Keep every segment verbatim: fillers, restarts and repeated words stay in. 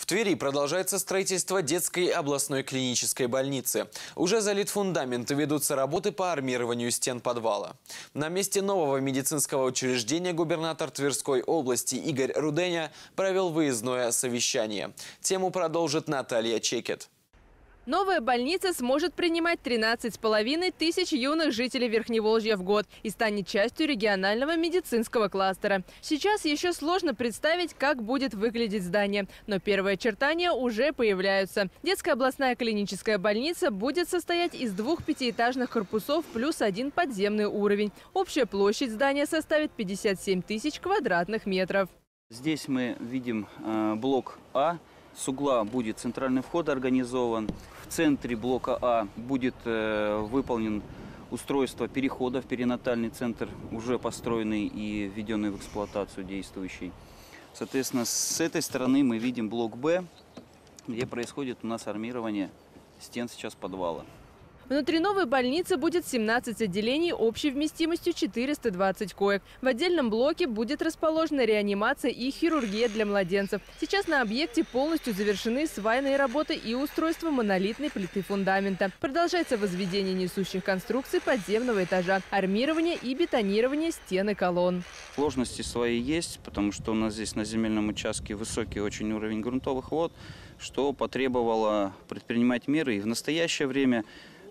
Твери продолжается строительство детской областной клинической больницы. Уже залит фундамент и ведутся работы по армированию стен подвала. На месте нового медицинского учреждения губернатор Тверской области Игорь Руденя провел выездное совещание. Тему продолжит Наталья Чекет. Новая больница сможет принимать тринадцать с половиной тысяч юных жителей Верхневолжья в год и станет частью регионального медицинского кластера. Сейчас еще сложно представить, как будет выглядеть здание, но первые очертания уже появляются. Детская областная клиническая больница будет состоять из двух пятиэтажных корпусов плюс один подземный уровень. Общая площадь здания составит пятьдесят семь тысяч квадратных метров. Здесь мы видим э, блок А. С угла будет центральный вход организован. В центре блока А будет э, выполнен устройство перехода в перинатальный центр, уже построенный и введенный в эксплуатацию действующий. Соответственно, с этой стороны мы видим блок Б, где происходит у нас армирование стен сейчас подвала. Внутри новой больницы будет семнадцать отделений общей вместимостью четыреста двадцать коек. В отдельном блоке будет расположена реанимация и хирургия для младенцев. Сейчас на объекте полностью завершены свайные работы и устройство монолитной плиты фундамента. Продолжается возведение несущих конструкций подземного этажа, армирование и бетонирование стен и колонн. Сложности свои есть, потому что у нас здесь на земельном участке высокий очень уровень грунтовых вод, что потребовало предпринимать меры. И в настоящее время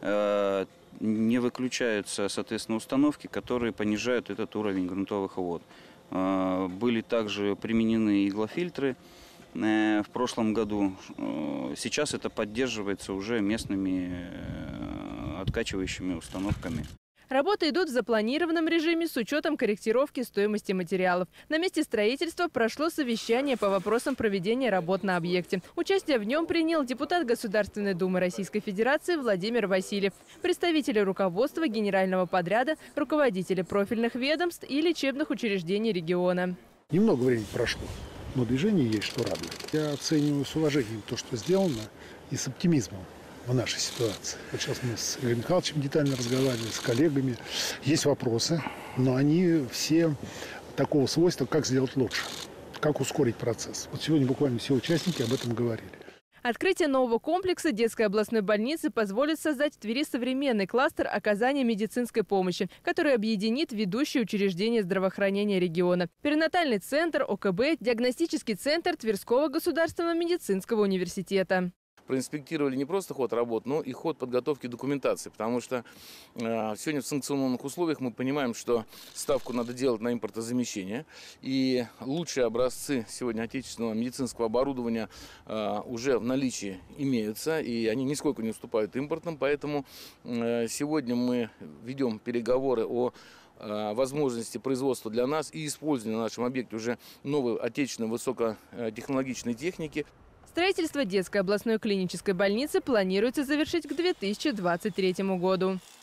не выключаются, соответственно, установки, которые понижают этот уровень грунтовых вод. Были также применены иглофильтры в прошлом году. Сейчас это поддерживается уже местными откачивающими установками. Работы идут в запланированном режиме с учетом корректировки стоимости материалов. На месте строительства прошло совещание по вопросам проведения работ на объекте. Участие в нем принял депутат Государственной Думы Российской Федерации Владимир Васильев, представители руководства генерального подряда, руководители профильных ведомств и лечебных учреждений региона. Немного времени прошло, но движение есть, что радует. Я оцениваю с уважением то, что сделано, и с оптимизмом в нашей ситуации. Вот сейчас мы с Игорем Михайловичем детально разговаривали, с коллегами. Есть вопросы, но они все такого свойства, как сделать лучше, как ускорить процесс. Вот сегодня буквально все участники об этом говорили. Открытие нового комплекса детской областной больницы позволит создать в Твери современный кластер оказания медицинской помощи, который объединит ведущие учреждения здравоохранения региона. Перинатальный центр, О К Б, диагностический центр Тверского государственного медицинского университета. Проинспектировали не просто ход работ, но и ход подготовки документации, потому что э, сегодня в санкционных условиях мы понимаем, что ставку надо делать на импортозамещение, и лучшие образцы сегодня отечественного медицинского оборудования э, уже в наличии имеются, и они нисколько не уступают импортным, поэтому э, сегодня мы ведем переговоры о возможности производства для нас и использования на нашем объекте уже новой отечественной высокотехнологичной техники. Строительство детской областной клинической больницы планируется завершить к две тысячи двадцать третьему году.